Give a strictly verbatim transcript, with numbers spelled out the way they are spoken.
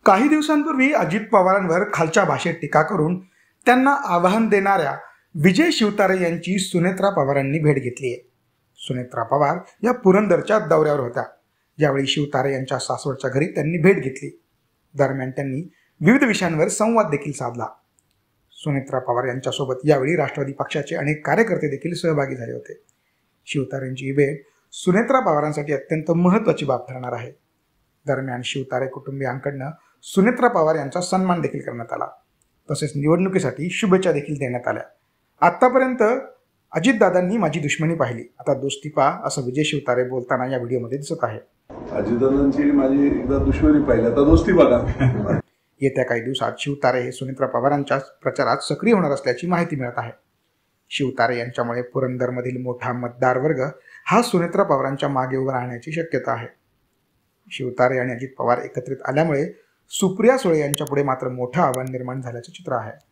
काही दिवसांपूर्वी अजित पवारांवर खालच्या भाषेत टीका करून त्यांना आव्हान देणाऱ्या विजय शिवतारे यांची सुनेत्रा पवारांनी भेट घेतली आहे. सुनेत्रा पवार या पुरंदरच्या दौऱ्यावर होत्या, यावेळी शिवतारे यांच्या सासवडच्या घरी त्यांनी भेट घेतली. दरम्यान त्यांनी विविध विषयांवर संवाद देखील साधला. सुनेत्रा पवार यांच्यासोबत यावेळी राष्ट्रवादी पक्षाचे अनेक कार्यकर्ते देखील सहभागी झाले होते. शिवतारेंची ही भेट सुनेत्रा पवारांसाठी अत्यंत महत्त्वाची बाब ठरणार आहे. दरम्यान शिवतारे कुटुंबियांकडनं सुनेत्रा पवार यांचा सन्मान देखील करण्यात आला. तसेच निवडणुकीसाठी शुभेच्छा देखील देण्यात आल्या. आतापर्यंत अजितदादांनी माझी दुश्मनी पाहिली, आता दोस्ती पहा, असं विजय शिवतारे बोलताना या व्हिडिओमध्ये दिसत आहे. अजितदादांची माझी एकदा दुश्मनी पाहिली, आता दोस्ती बघा. येत्या काही दिवसात शिवतारे हे सुनेत्रा पवारांच्या प्रचारात सक्रिय होणार असल्याची माहिती मिळत आहे. शिवतारे यांच्यामुळे पुरंदरमधील मोठा मतदार वर्ग हा सुनेत्रा पवारांच्या मागे उभा राहण्याची शक्यता आहे. शिवतारे आणि अजित पवार एकत्रित आल्यामुळे सुप्रिया सुळे यांच्यापुढे मात्र मोठं आव्हान निर्माण झाल्याचे चित्र आहे.